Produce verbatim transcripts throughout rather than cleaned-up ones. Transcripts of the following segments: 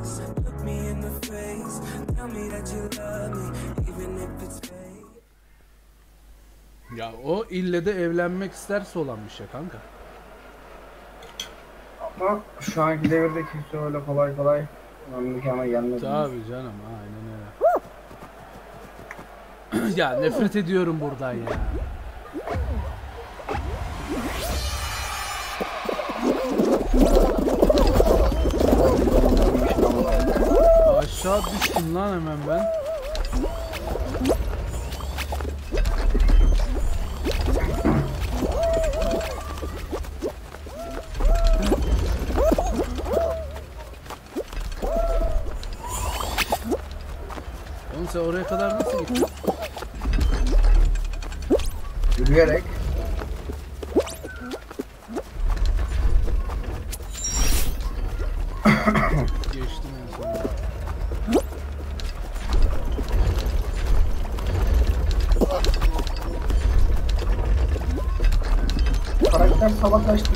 Ya o ille de evlenmek isterse olan bir şey kanka. Ama şu anki devirde kimse öyle kolay kolay memlekana gelmez. Tabii canım, aynen öyle. Ya nefret ediyorum buradan ya. Aşağı düştüm lan hemen ben. Oğlum sen oraya kadar nasıl gittin? Yürüyerek. Geçtim en sonunda. Karakter salak açtı.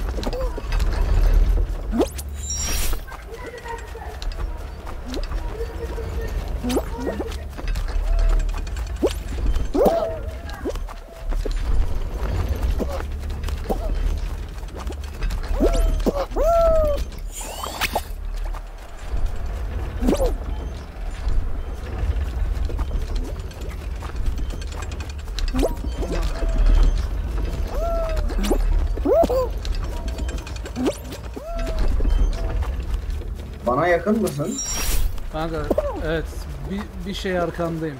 Bana yakın mısın? Kanka evet, bir, bir şey arkandayım.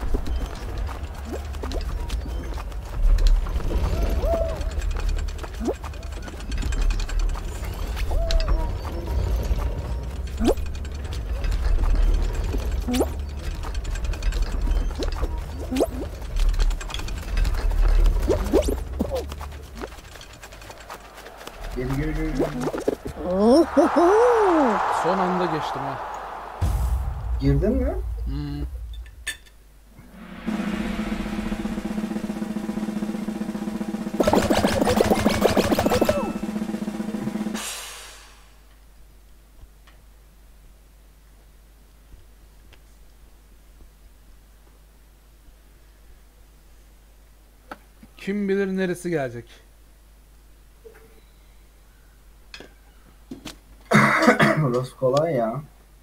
Geri geri geri geri. Son anda geçtim ha. Girdin mi? Hmm. Kim bilir neresi gelecek. Burası kolay ya.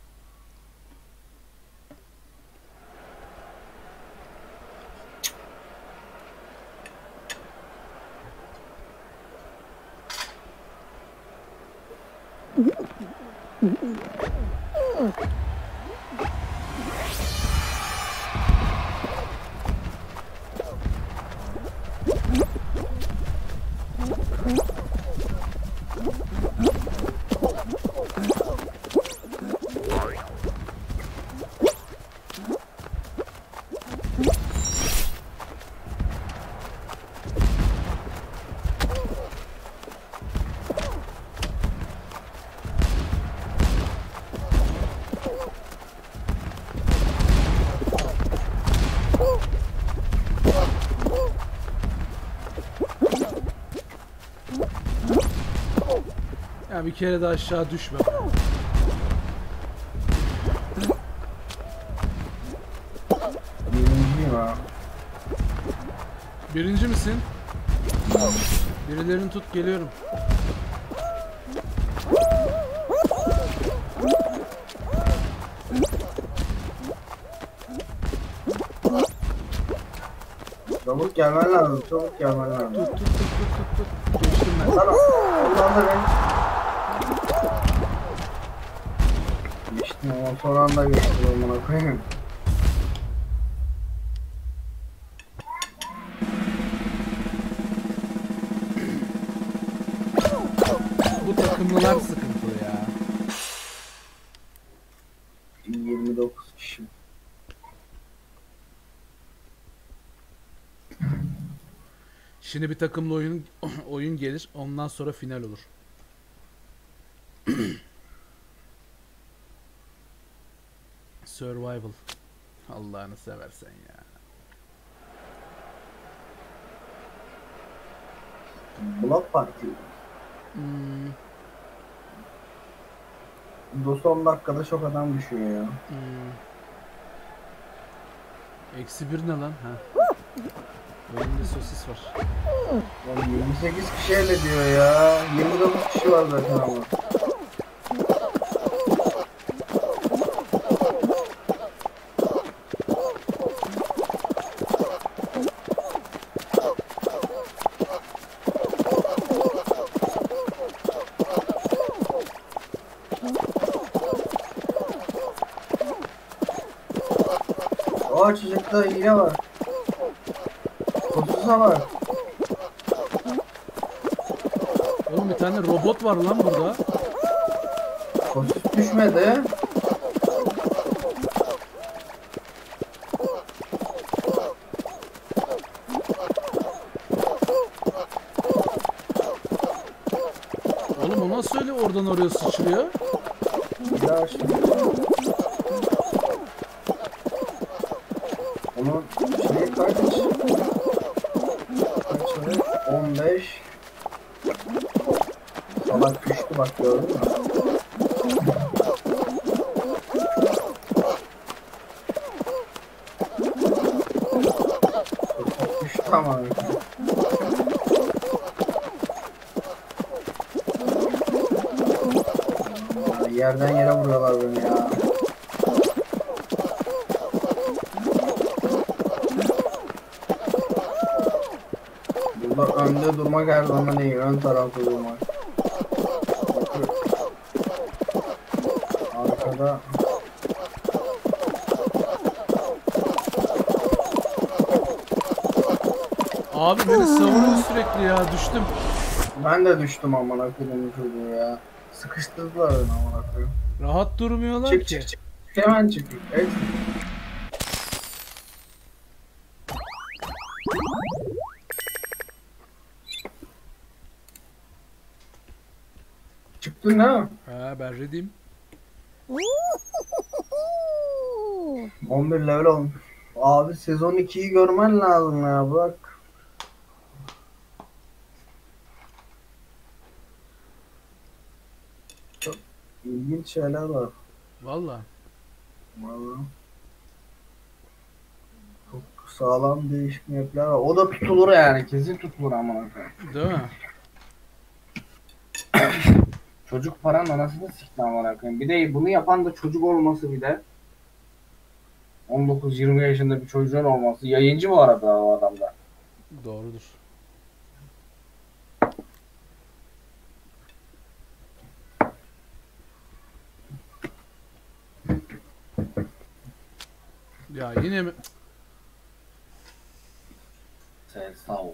Ya bir kere de aşağı düşme. Birinciyim ha. Birinci misin? Birilerini tut, geliyorum. Çabuk gelmen lazım. Çabuk gelmen lazım. Tut tut tut tut tut tut. Geçtim ben. Lan ondan da ben. Geçtim ama son anda geçtim amına koyayım. Bu takımlılar sıkıntılı ya. yirmi dokuz kişi. Şimdi bir takımlı oyun oyun gelir, ondan sonra final olur. Survival. Allah'ını seversen ya. Block Party. Hmm. Dostu on dakikada çok adam düşüyor ya. Hmm. Eksi bir ne lan? Ha. Önümde sosis var. Oğlum yirmi sekiz kişi ele diyor ya. yirmi dokuz kişi var zaten ama. Aa çocukta hile var. Kosusa var. Oğlum bir tane robot var lan burada. Kosus düşmedi. Oğlum o nasıl öyle oradan oraya sıçrıyor? Ya şimdi. Onun şeyi kaç? Kaç? on beş. Salak düştü bak gördün mü? Düştü ama. Ya yerden yere vuruyorlar beni ya. Burada önde durmak her zaman iyi, ön tarafta durmak. Arkada Abi beni savuruyor sürekli ya, düştüm. ben de düştüm amına koyduğum çocuğu ya. Sıkıştırdılar beni amına koyayım. Rahat durmuyorlar Çık ki. çık çık. Hemen çık. Evet. Çıktın değil mi? Ha ben ready'im. on bir level olmuş. Abi sezon ikiyi görmen lazım ya bak. Çok ilginç şeyler var. Valla. Vallahi. Çok sağlam değişik mapler var. O da tutulur yani. Kesin tutulur amına koyayım. Değil mi? Çocuk paranın anasını sikti amına koyayım. Bir de bunu yapan da çocuk olması bir de. on dokuz yirmi yaşında bir çocuğun olması. Yayıncı bu arada o adamda. Doğrudur. Ya yine mi? Sen sağ ol.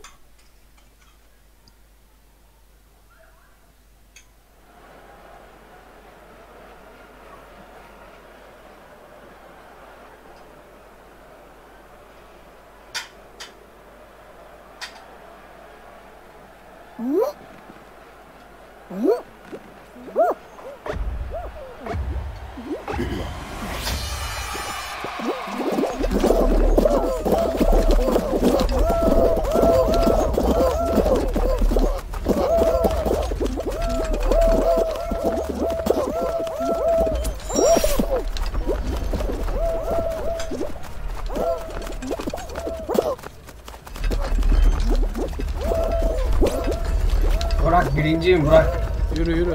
Burak birinciyim Burak. Yürü yürü.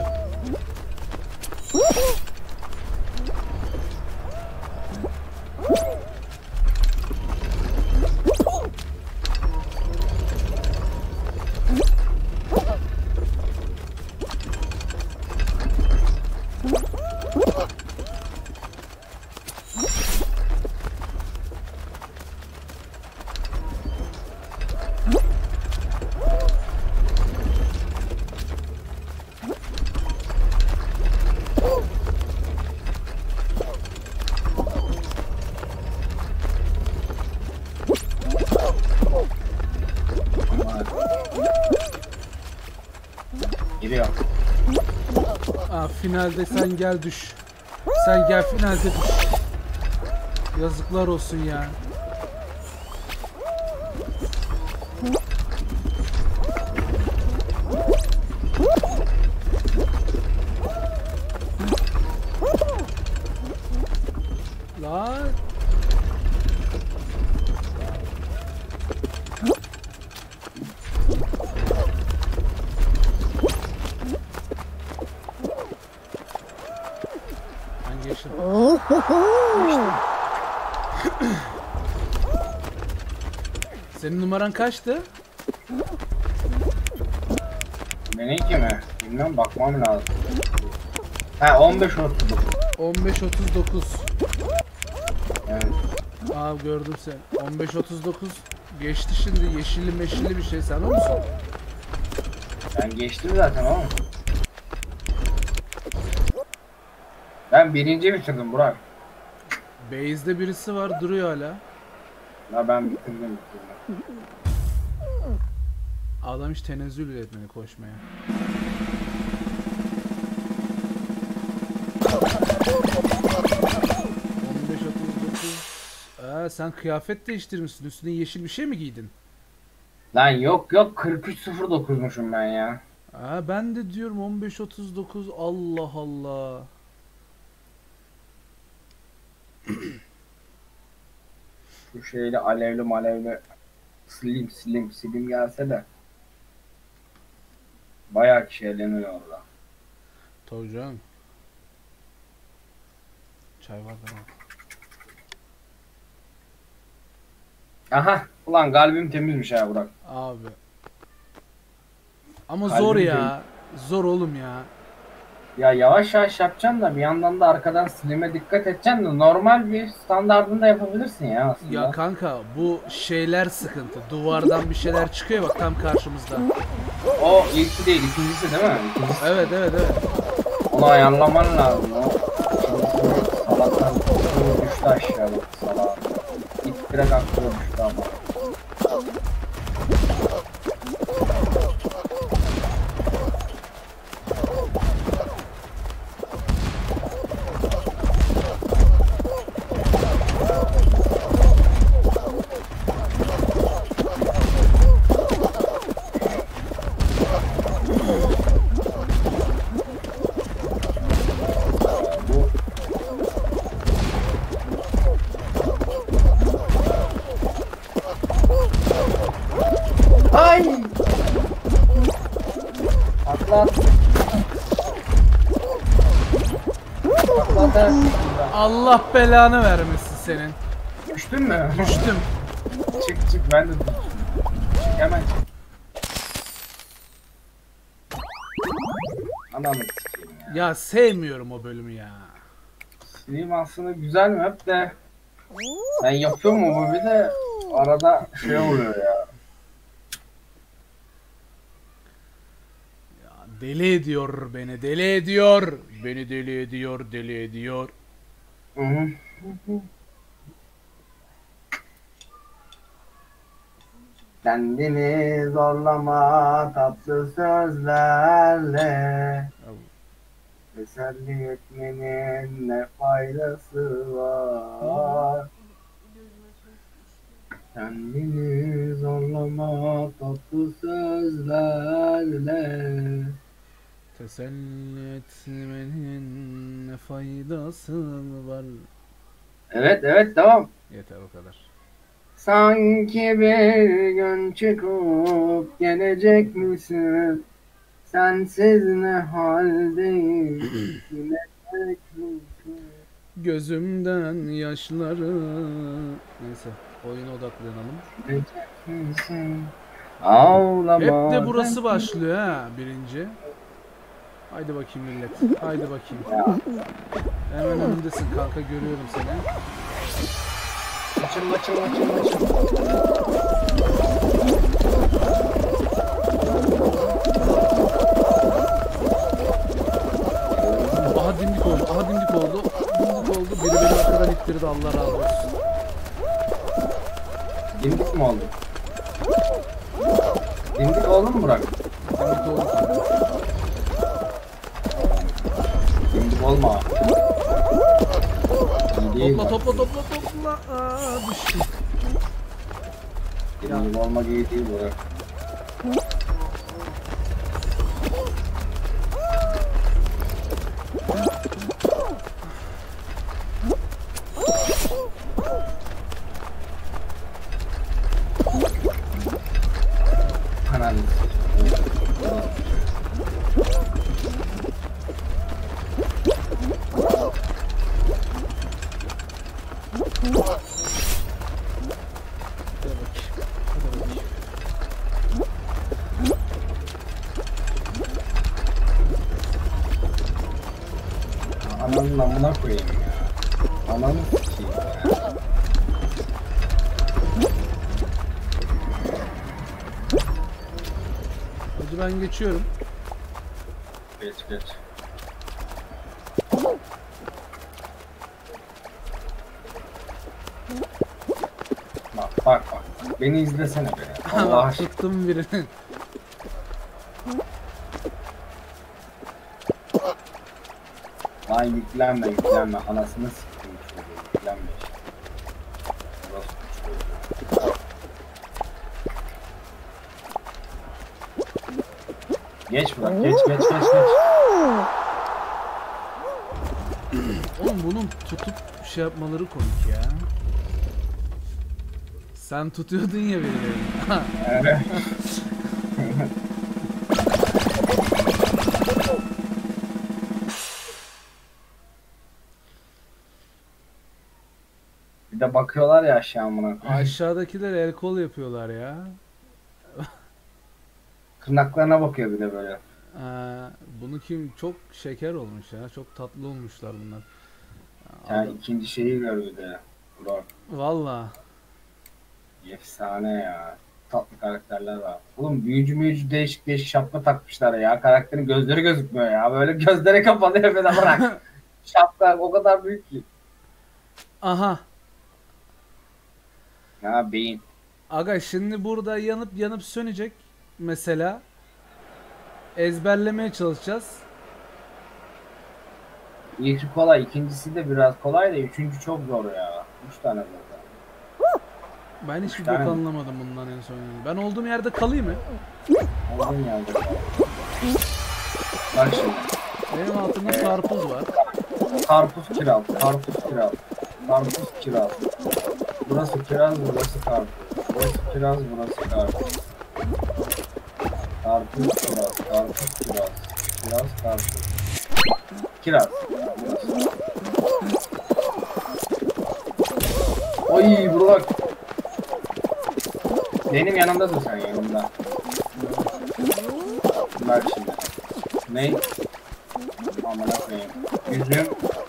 Giriyor. Aa, finalde sen gel düş. Sen gel finalde düş. Yazıklar olsun ya. geçtim. Senin numaran kaçtı? Benimki mi? Bilmem, bakmam lazım. Ha, on beş otuz dokuz. on beş otuz dokuz. Evet. Aa, gördüm sen. on beş otuz dokuz geçti şimdi, yeşilli meşilli bir şey, sen o musun? Ben geçtim zaten oğlum. Ben birinci bitirdim Burak. Base'de birisi var, duruyor hala. Ya ben bitirdim bitirdim. Adam hiç tenezzül etmedi koşmaya. on beş otuz dokuz. Aa, sen kıyafet değiştirmişsin. Üstüne yeşil bir şey mi giydin? Lan yok yok, kırk üç sıfır dokuzmuşum ben ya. Aa, ben de diyorum on beş otuz dokuz. Allah Allah. Şu şeyle alevli malevli slim slim slim gelse de bayağı kişi eğleniyor orada. Tabii canım. Çay var da. Aha, ulan kalbim temizmiş ha Burak. Abi. Ama Kalbim zor değil. ya. Zor oğlum ya. Ya yavaş yavaş yapacaksın da bir yandan da arkadan silime dikkat edeceksin de normal bir standardında yapabilirsin ya aslında. Ya kanka, bu şeyler sıkıntı. Duvardan bir şeyler çıkıyor bak tam karşımızda. O ilki değil, ikincisi değil mi? İkincisi. Evet evet evet. Onu ayarlaman lazım o. İkincisi salaktan aklı düştü aşağı bak salak. İlk direkt aklı düştü ama. Ay! Atlat. Atlat. Allah belanı vermesin senin. Düştün mü? Düştüm. Çık çık, ben de düştüm. Çık hemen çık. Ananı sikeyim ya. Ya sevmiyorum o bölümü ya. Sileyim aslında güzel mi hep de ben yapıyorum ama bir de arada şey oluyor ya. Ya deli ediyor beni, deli ediyor. Beni deli ediyor, deli ediyor. Hı hı. Kendini zorlama tatlı sözlerle, teselli etmenin ne faydası var? Kendini zorlama tatlı sözlerle. Teselli etmenin ne faydası var? Evet evet, devam. Yeter o kadar. Sanki bir gün çıkıp gelecek misin? Sensiz ne haldeyim? Bilecek misin? Gözümden yaşları... Neyse, oyuna odaklanalım. Bilecek misin? Ağlama. Hep de burası başlıyor ha, birinci. Haydi bakayım millet, haydi bakayım. Hemen önündesin kanka, görüyorum seni. Açıl açıl açıl açıl. Aha dimdik oldu, aha dimdik oldu. Dimdik oldu, biri beni arkadan ittirdi, Allah razı olsun. Dimdik mi oldu? Dimdik oldu mu Burak? Dimdik oldu. Dimdik olma. İyi değil Topla bak. topla topla topla. Aa, düştüm. Dimdik olmak iyi değil Burak. Ananı. Ananın amına koyayım ya. Ananı sikeyim ya. Hadi ben geçiyorum. Geç geç. Bak bak bak. Beni izlesene be. Allah aşkına. Tuttum birini. Lan yüklenme yüklenme. Anasını sikeyim çocuğu. Yüklenme işte. Burası çocuğu. Geç bırak. Geç geç geç geç. Oğlum bunun tutup şey yapmaları komik ya. Sen tutuyordun ya beni. Evet. Bir de bakıyorlar ya aşağı amına koyayım. Aşağıdakiler el kol yapıyorlar ya. Tırnaklarına bakıyor bir de böyle. Ee, bunu kim çok şeker olmuş ya. Çok tatlı olmuşlar bunlar. Yani Adam- ikinci şeyi gör bir de. Bro. Valla. Efsane ya. Tatlı karakterler var. Oğlum büyücü büyücü değişik değişik şapka takmışlar ya. Karakterin gözleri gözükmüyor ya. Böyle gözleri kapalı efede bırak. Şapka o kadar büyük ki. Aha. Ha beyin. Aga şimdi burada yanıp yanıp sönecek. Mesela. Ezberlemeye çalışacağız. İlki kolay. İkincisi de biraz kolay da üçüncü çok zor ya. Üç tane zaten. Ben hiçbir tane bok mi? anlamadım bundan en son. yani. Ben olduğum yerde kalayım mı? Aldın yerde. Bak şimdi. Benim altımda karpuz var. Karpuz kiraz. Karpuz kiraz. Karpuz kiraz. Burası kiraz, burası karpuz. Burası kiraz, burası karpuz. Karpuz kiraz. Karpuz kiraz. Kiraz karpuz. Kiraz. Ya, burası. Oy Burak. Benim yanımda dur sen yanımda. Bak şimdi. Ne? Amına koyayım. Üzüm.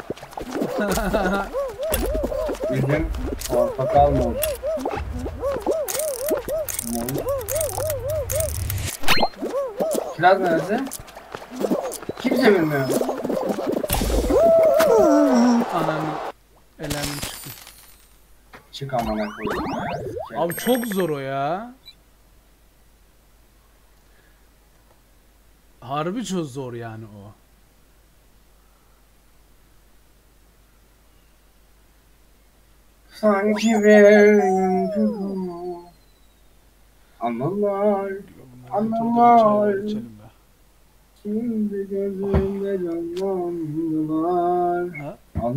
Üzüm. Portakal muz. Muz. Kiraz neresi? Kimse bilmiyor. Anam elendim çıktı. Çık amına koyayım. ya. Abi çok zor o ya. Harbi çok zor yani o. Sanki bir anılar Anılar. Geçelim be. şimdi gözümde canlandılar. Ha?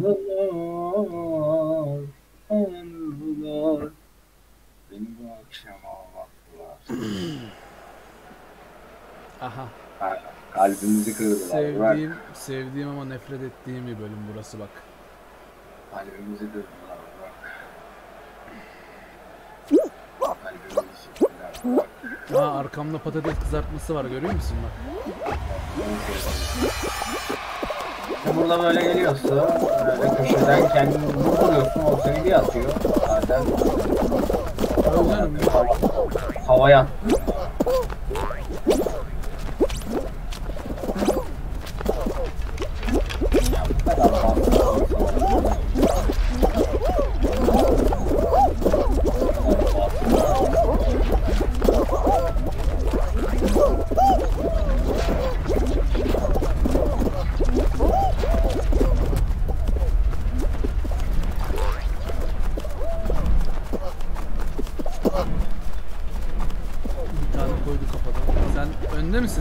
Anılar Anılar beni bu akşam ağlattılar. Aha. Ha, kalbimizi kırdılar. Bırak. Sevdiğim, sevdiğim ama nefret ettiğim bir bölüm burası bak. Kalbimizi kırdılar. Bırak. Kalbimizi siktiler. Bırak. Ha arkamda patates kızartması var görüyor musun bak. İşte burada böyle geliyorsun, böyle köşeden kendini vuruyorsun, o seni bir atıyor. Zaten Öyle canım. havaya attı. Ya bu kadar fazla. Bir tane koydu kafadan. Sen önde misin?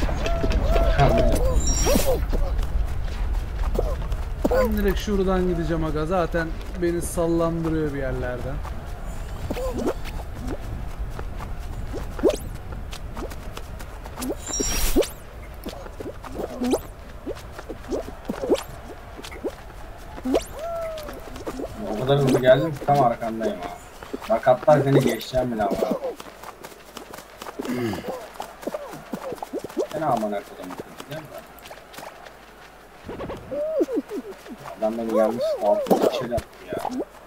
Ben direkt şuradan gideceğim aga. Zaten beni sallandırıyor bir yerlerden. O kadar hızlı geldim ki tam arkandayım ha. Bak hatta seni geçeceğim bile ama. Seni aman arkadaşım. Adam beni yanlış altına içeri attı ya.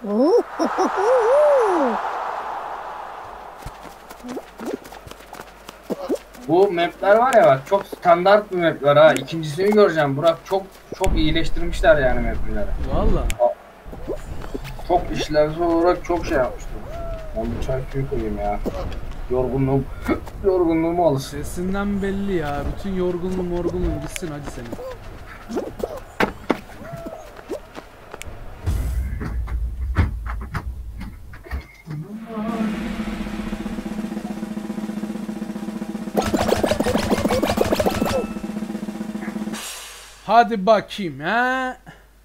Bu mapler var ya bak çok standart bir mapler ha. İkincisini göreceğim Burak, çok çok iyileştirmişler yani mapleri. Valla. Çok işlevsel olarak çok şey yapmışlar. Ben bir çay suyu koyayım ya. Yorgunluğum, yorgunluğumu alışsın. Sesinden belli ya. Bütün yorgunluğum morgunluğum gitsin hadi senin. Hadi bakayım ha.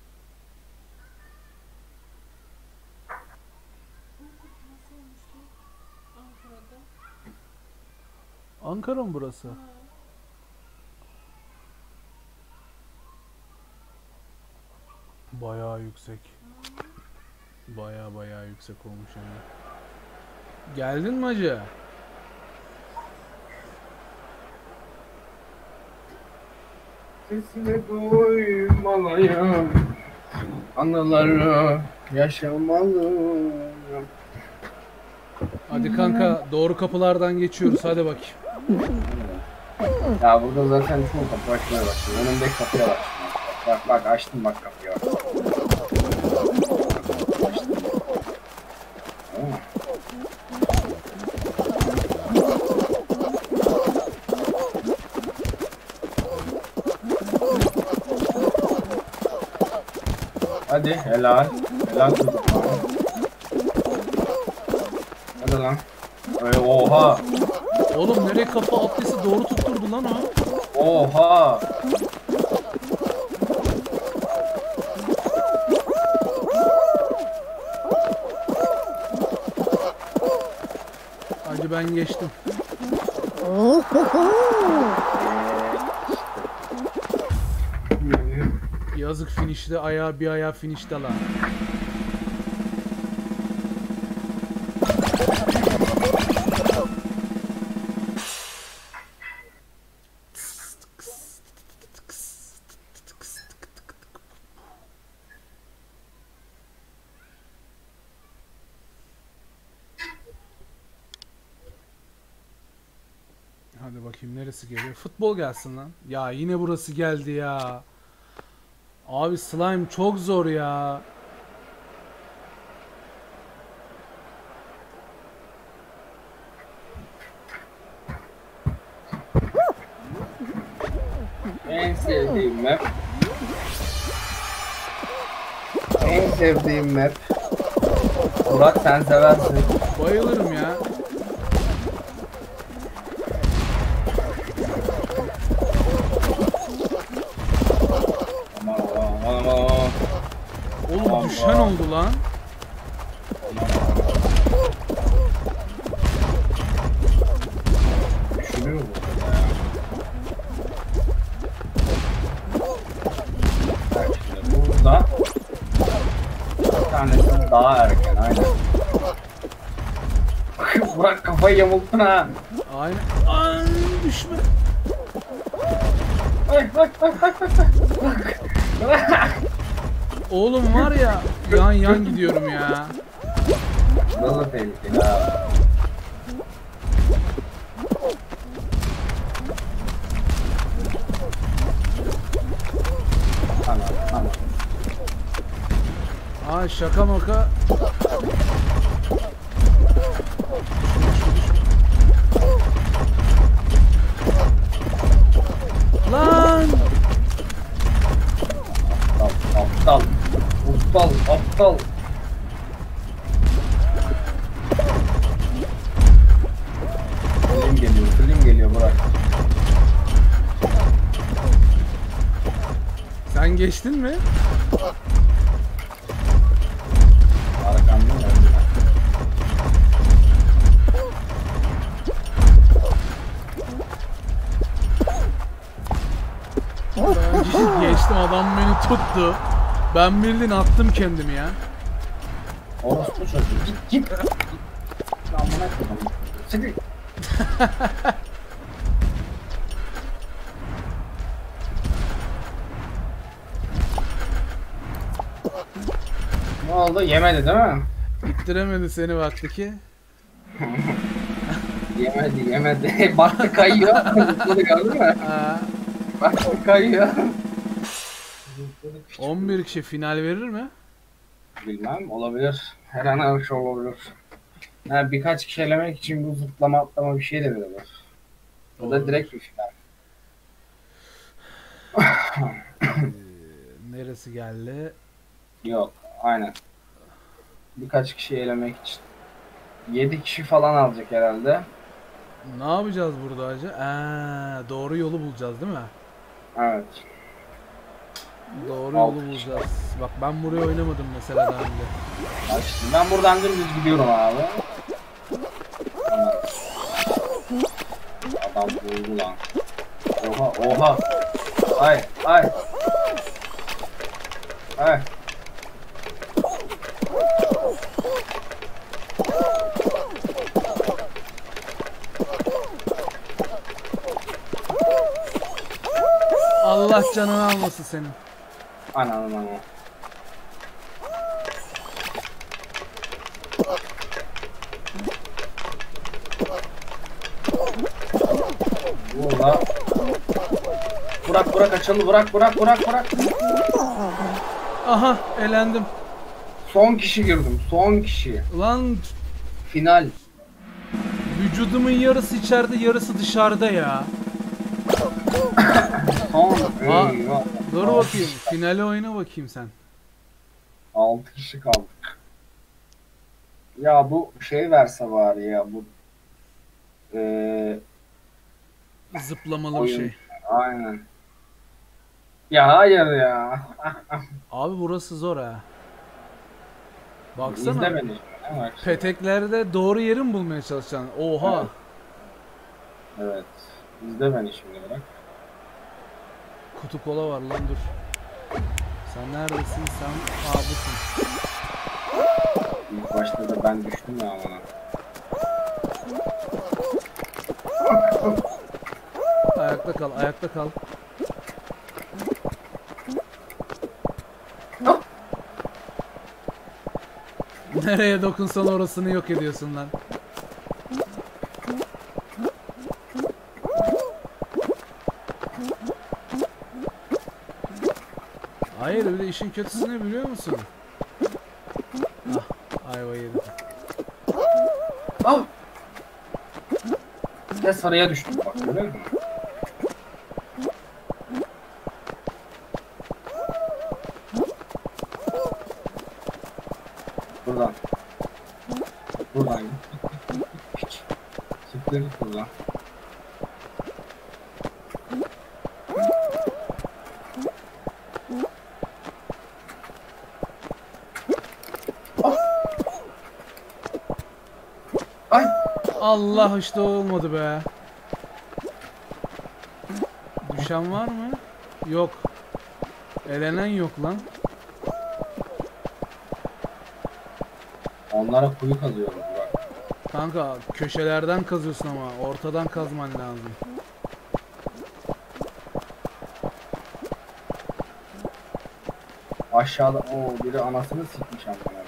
Ankara mı burası? Bayağı yüksek. Bayağı bayağı yüksek olmuş yani. Geldin mi hacı? Sesini duymalıyım, anıları yaşamalıyım. Hadi kanka doğru kapılardan geçiyoruz hadi bakayım. Ya burada zaten çoğu kapı açmaya başlıyor. Önümdeki kapıya bak. Bak bak açtım bak kapıyı. Bak. Açtım. Oo. Hadi helal. Helal çocuk. Hadi lan. Öyle oha. Oğlum nereye kafa attıysa doğru tutturdu lan o. Oha. Hadi ben geçtim. Yazık finişte ayağı bir ayağı finişte lan. Hadi bakayım neresi geliyor? Futbol gelsin lan. Ya yine burası geldi ya. Abi slime çok zor ya. En sevdiğim map. En sevdiğim map. Burak sen seversin. Bayılırım ya. Aman aman aman aman. Oğlum Allah. düşen oldu lan. Düşünüyor bu. Bak şimdi burada bir tanesi daha erken aynen. Burak kafayı yamulttun ha. Aynen. Ay, düşme. Ay ay ay ay ay. Oğlum var ya yan yan gidiyorum ya. Burası da tehlikeli ha. Tamam tamam. Aa şaka maka. Lan. Aptal, aptal, aptal. Film geliyor, film geliyor Burak. Sen geçtin mi? Arkamda mı? Ben geçtim adam beni tuttu. Ben bildiğin attım kendimi ya. Orospu çocuğu, git git. Lan buna koydum. Sıkı. Ne oldu? Yemedi değil mi? İttiremedi seni baktı ki. Yemedi yemedi. Baktı kayıyor. Zıpladı gördün mü? Aa, Baktı kayıyor. on bir kişi final verir mi? Bilmem, olabilir. Her an her şey olabilir. Yani birkaç kişi elemek için bu zıplama atlama bir şey de verilir. O da Olabilir. direkt bir final. Neresi geldi? Yok, aynen. Birkaç kişi elemek için. Yedi kişi falan alacak herhalde. Ne yapacağız burada acı? Ee, doğru yolu bulacağız değil mi? Evet. Doğru Altı yolu kişi. bulacağız. Bak ben buraya oynamadım mesela daha önce. Bak şimdi ben buradan dümdüz gidiyorum abi. Adam vurdu lan. Oha oha. Ay ay. Ay. Allah canını almasın senin. Ananın ananı. Valla. Burak Burak açıldı. Burak Burak Burak Burak. Aha elendim. Son kişi girdim. Son kişi. Lan Final. vücudumun yarısı içeride yarısı dışarıda ya. Son. Aa, Eyvah. dur bakayım. Finale oyna bakayım sen. altı kişi kaldık. Ya bu şey verse bari ya bu eee Zıplamalı bir oyun. şey. Aynen. Ya hayır ya. Abi burası zor ha. Baksana. İzle beni. Ne var? Peteklerde doğru yeri mi bulmaya çalışacaksın? Oha. Evet. Evet. İzle beni şimdi bırak. Kutu kola var lan dur. Sen neredesin? Sen abisin. İlk başta da ben düştüm ya bana. Ayakta kal, ayakta kal. Nereye dokunsan orasını yok ediyorsun lan. Hayır bir de işin kötüsü ne biliyor musun? Ah, ayva yedim. Ah! Ve sarıya düştüm bak görüyor musun? Buradan. Buradan git. Hiç. Siktir git buradan. Ah! Ay! Allah işte olmadı be. Düşen var mı? Yok. Elenen yok lan. Onlara kuyu kazıyorum bak. Kanka köşelerden kazıyorsun ama ortadan kazman lazım. Aşağıda o biri anasını sikmiş amına.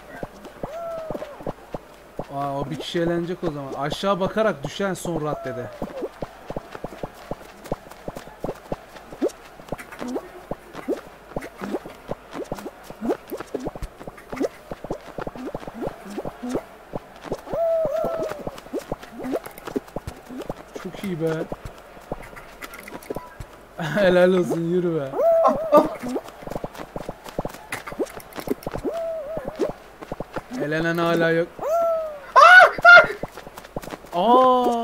Aa, o bir kişi eğlenecek o zaman. Aşağı bakarak düşen son raddede. Çok iyi be. Helal olsun yürü be. Elenen hala yok. Aa!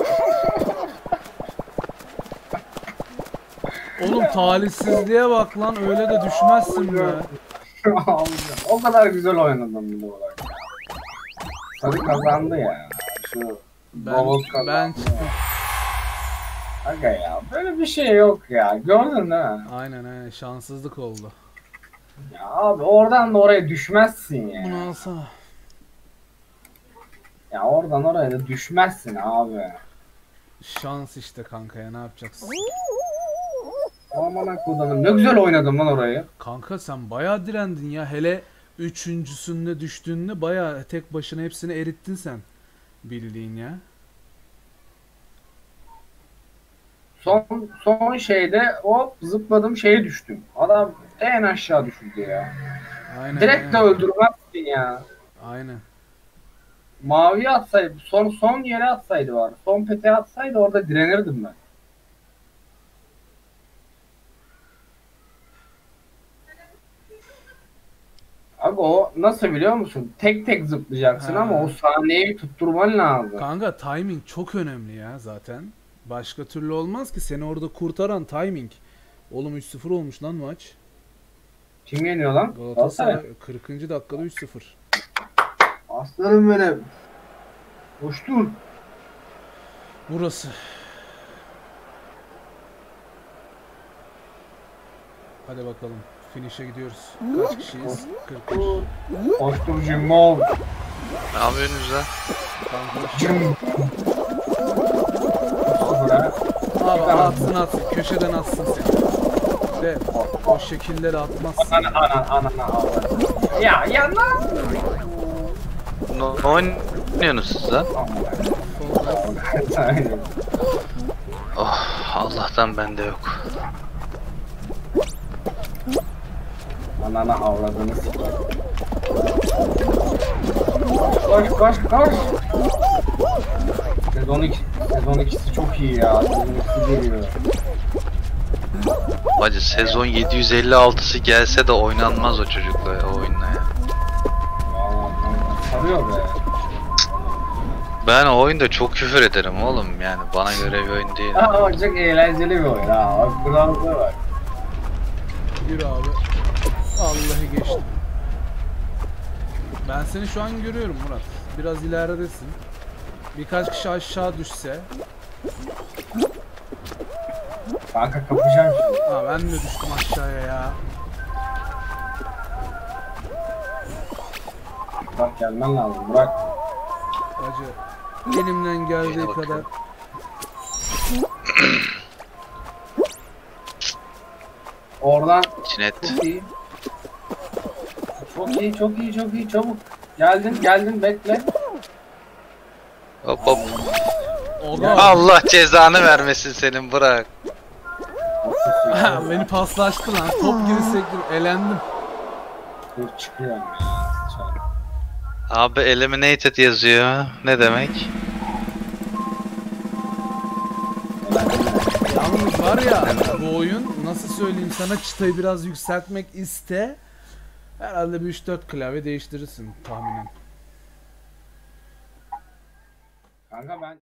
Oğlum talihsizliğe bak lan öyle de düşmezsin be. O kadar güzel oynadım bir de olarak. Sarı kazandı ya. Şu Ben, Davos kazandı. ben çıktım. Aga ya böyle bir şey yok ya. Gördün değil mi? Aynen aynen şanssızlık oldu. Ya abi oradan da oraya düşmezsin ya. Bunu alsana. Ya oradan oraya da düşmezsin abi. Şans işte kanka ya ne yapacaksın? Aman akıllım. Ne güzel oynadım lan orayı. Kanka sen bayağı direndin ya hele üçüncüsünde düştüğünde bayağı tek başına hepsini erittin sen. Bildiğin ya. Son son şeyde hop zıpladım şeye düştüm. Adam en aşağı düşürdü ya. Aynen. Direkt de aynen. öldürmezsin ya. Aynen. Maviye atsaydı, son son yere atsaydı var. Son peteğe atsaydı orada direnirdim ben. Abi o nasıl biliyor musun? Tek tek zıplayacaksın Ha. ama o sahneyi tutturman lazım. Kanka timing çok önemli ya zaten. Başka türlü olmaz ki, seni orada kurtaran timing. Oğlum üç sıfır olmuş lan maç. Kim yeniyor lan? Galatasaray kırkıncı dakikada üç sıfır. Aslanım benim. Hoş dur. Burası. Hadi bakalım. Finish'e gidiyoruz. Kaç kişiyiz? kırk bir. Hoş dur Cimbom. Ne yapıyorsunuz lan? Kanka. Cim. Abi atsın atsın. Köşeden atsın seni. De o şekilleri atmazsın. Ana ana ana ana. Ya ya lan. Ne oynuyorsunuz siz lan? Oh, Allah'tan bende yok. Anana avradını sikeyim. Koş koş koş. Sezon iki, sezon ikisi çok iyi ya. Sezon ikisi geliyor. Bacı sezon yedi yüz elli altısı gelse de oynanmaz o çocukla ya, o oyunla ya. Vallahi sarıyor be. Ben o oyunda çok küfür ederim oğlum, yani bana göre bir oyun değil. Ha bak çok eğlenceli bir oyun ha. Bak kuralına bak. Yürü abi. Vallahi geçtim. Ben seni şu an görüyorum Murat. Biraz ileridesin. Birkaç kişi aşağı düşse. Kanka kapışacağım şimdi. Ha ben de düştüm aşağıya ya. Bak gelmen lazım bırak. Acı. Elimden geldiği Şuna kadar. bakalım. Oradan Cinet. çok iyi. Çok iyi çok iyi çok iyi çabuk. Geldin geldin bekle. Hop hop. Oga. Allah cezanı vermesin senin, bırak. Ha, beni paslaştı lan. Top gibi sektim. Elendim. Dur çıkıyorum ya. Çabuk. Abi eliminated yazıyor. Ne demek? Yalnız var ya, bu oyun nasıl söyleyeyim sana, çıtayı biraz yükseltmek iste. Herhalde bir üç dört klavye değiştirirsin tahminen. Kanka ben